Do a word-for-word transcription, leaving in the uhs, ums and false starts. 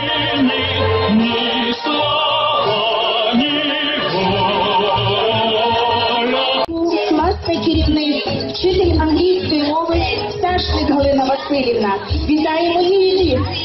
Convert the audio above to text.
ні слава, ні воля. Класний керівник, вчитель англійської мови Сташник Галина Василівна. Вітаємо її!